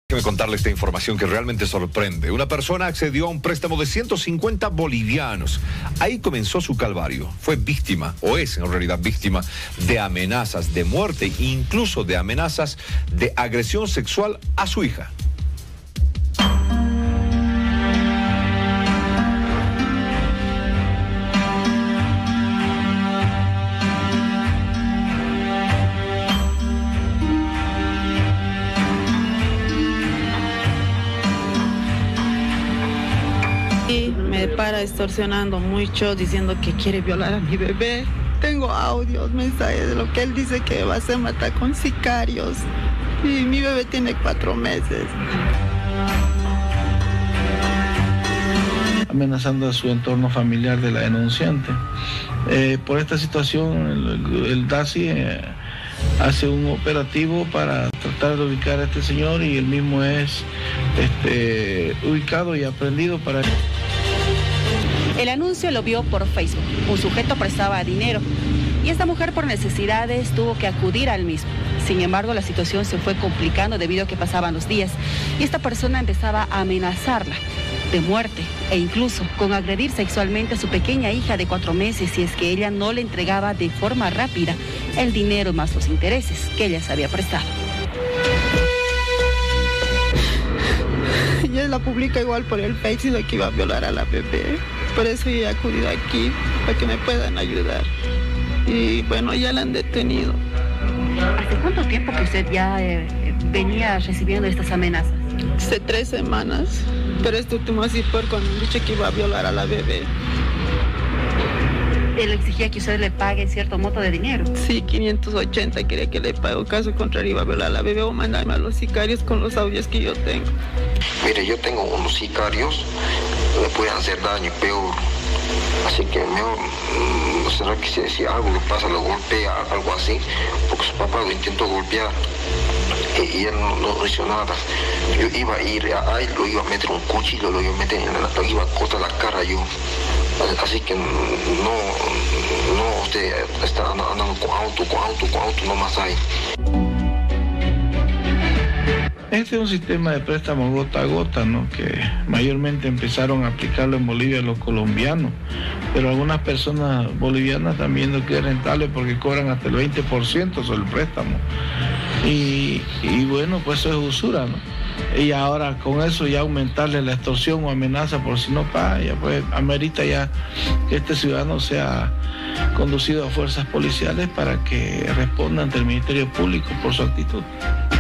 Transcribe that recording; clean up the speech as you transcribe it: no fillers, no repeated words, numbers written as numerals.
Déjeme contarle esta información que realmente sorprende. Una persona accedió a un préstamo de 150 bolivianos. Ahí comenzó su calvario. Fue víctima, o es en realidad víctima, de amenazas de muerte, incluso de amenazas de agresión sexual a su hija. Y me para extorsionando mucho, diciendo que quiere violar a mi bebé. Tengo audios, mensajes de lo que él dice que va a hacer matar con sicarios. Y mi bebé tiene 4 meses. Amenazando a su entorno familiar de la denunciante. Por esta situación, el DACI hace un operativo para tratar de ubicar a este señor y él mismo es ubicado y aprendido para... El anuncio lo vio por Facebook. Un sujeto prestaba dinero y esta mujer por necesidades tuvo que acudir al mismo. Sin embargo, la situación se fue complicando debido a que pasaban los días y esta persona empezaba a amenazarla de muerte e incluso con agredir sexualmente a su pequeña hija de 4 meses si es que ella no le entregaba de forma rápida el dinero más los intereses que ella se había prestado. Ella la publica igual por el Facebook de que iba a violar a la bebé. Por eso yo he acudido aquí, para que me puedan ayudar. Y bueno, ya la han detenido. ¿Hace cuánto tiempo que usted ya venía recibiendo estas amenazas? Hace 3 semanas, pero este último así fue cuando han dicho que iba a violar a la bebé. Él exigía que usted le pague cierto monto de dinero. Sí, 580 quería que le pague. Caso contrario iba a violar a la bebé o mandarme a los sicarios con los audios que yo tengo. Mire, yo tengo unos sicarios, me pueden hacer daño peor. Así que mejor, ¿será que si algo le pasa, lo golpea, algo así? Porque su papá lo intentó golpear y él no hizo nada. Yo iba a ir a él, lo iba a meter un cuchillo, lo iba a meter lo iba a cortar la cara yo. Así que no, usted está andando con auto, no más hay. Este es un sistema de préstamo gota a gota, ¿no? Que mayormente empezaron a aplicarlo en Bolivia los colombianos, pero algunas personas bolivianas también no quieren rentable porque cobran hasta el 20% sobre el préstamo. Y bueno, pues eso es usura, ¿no? Y ahora con eso ya aumentarle la extorsión o amenaza por si no paga, ya pues amerita ya que este ciudadano sea conducido a fuerzas policiales para que responda ante el Ministerio Público por su actitud.